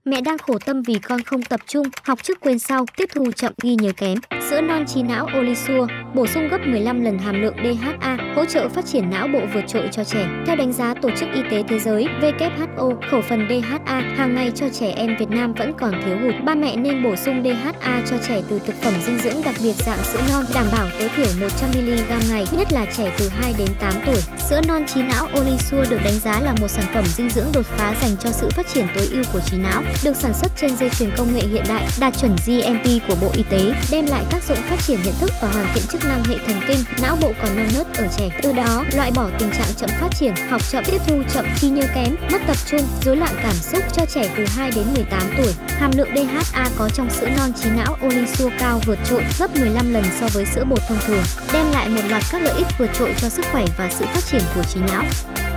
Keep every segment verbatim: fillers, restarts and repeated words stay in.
Mẹ đang khổ tâm vì con không tập trung, học trước quên sau, tiếp thu chậm, ghi nhớ kém. Sữa non trí não Olisua bổ sung gấp mười lăm lần hàm lượng đê hát a, hỗ trợ phát triển não bộ vượt trội cho trẻ. Theo đánh giá Tổ chức Y tế Thế giới W H O, khẩu phần đê hát a hàng ngày cho trẻ em Việt Nam vẫn còn thiếu hụt. Ba mẹ nên bổ sung đê hát a cho trẻ từ thực phẩm dinh dưỡng, đặc biệt dạng sữa non, đảm bảo tối thiểu một trăm mi li gam ngày, nhất là trẻ từ hai đến tám tuổi. Sữa non trí não Olisua được đánh giá là một sản phẩm dinh dưỡng đột phá dành cho sự phát triển tối ưu của trí não, được sản xuất trên dây chuyền công nghệ hiện đại, đạt chuẩn G M P của Bộ Y tế, đem lại tác dụng phát triển nhận thức và hoàn thiện chức năng hệ thần kinh, não bộ còn non nớt ở trẻ. Từ đó, loại bỏ tình trạng chậm phát triển, học chậm, tiếp thu chậm, ghi nhớ kém, mất tập trung, rối loạn cảm xúc cho trẻ từ hai đến mười tám tuổi. Hàm lượng đê hát a có trong sữa non trí não Olisua cao vượt trội, gấp mười lăm lần so với sữa bột thông thường, đem lại một loạt các lợi ích vượt trội cho sức khỏe và sự phát triển của trí não.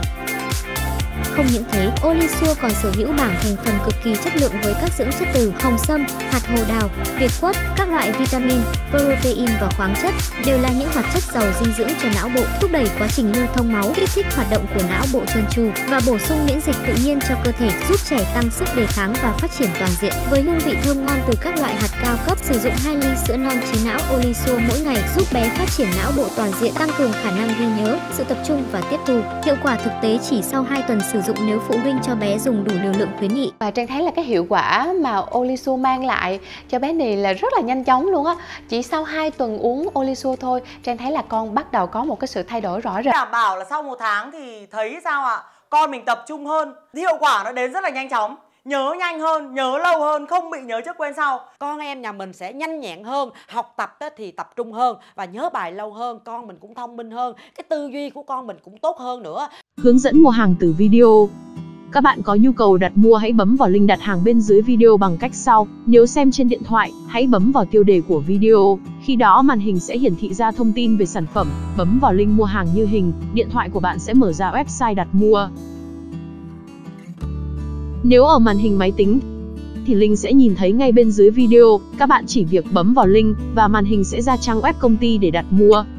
Không những thế, Olisua còn sở hữu bảng thành phần cực kỳ chất lượng với các dưỡng chất từ hồng sâm, hạt hồ đào, việt quất, các loại vitamin, protein và khoáng chất, đều là những hoạt chất giàu dinh dưỡng cho não bộ, thúc đẩy quá trình lưu thông máu, kích thích hoạt động của não bộ trơn tru và bổ sung miễn dịch tự nhiên cho cơ thể, giúp trẻ tăng sức đề kháng và phát triển toàn diện. Với hương vị thơm ngon từ các loại hạt cao cấp, sử dụng hai ly sữa non trí não Olisua mỗi ngày giúp bé phát triển não bộ toàn diện, tăng cường khả năng ghi nhớ, sự tập trung và tiếp thu. Hiệu quả thực tế chỉ sau hai tuần sử dụng nếu phụ huynh cho bé dùng đủ liều lượng khuyến nghị. Và Trang thấy là cái hiệu quả mà Olisua mang lại cho bé này là rất là nhanh chóng luôn á. Chỉ sau hai tuần uống Olisua thôi, Trang thấy là con bắt đầu có một cái sự thay đổi rõ rệt. Đảm bảo là sau một tháng thì thấy sao ạ? À? Con mình tập trung hơn, hiệu quả nó đến rất là nhanh chóng. Nhớ nhanh hơn, nhớ lâu hơn, không bị nhớ trước quên sau. Con em nhà mình sẽ nhanh nhẹn hơn, học tập thì tập trung hơn và nhớ bài lâu hơn, con mình cũng thông minh hơn, cái tư duy của con mình cũng tốt hơn nữa. Hướng dẫn mua hàng từ video. Các bạn có nhu cầu đặt mua hãy bấm vào link đặt hàng bên dưới video bằng cách sau. Nếu xem trên điện thoại, hãy bấm vào tiêu đề của video. Khi đó màn hình sẽ hiển thị ra thông tin về sản phẩm. Bấm vào link mua hàng như hình, điện thoại của bạn sẽ mở ra website đặt mua. Nếu ở màn hình máy tính thì link sẽ nhìn thấy ngay bên dưới video. Các bạn chỉ việc bấm vào link và màn hình sẽ ra trang web công ty để đặt mua.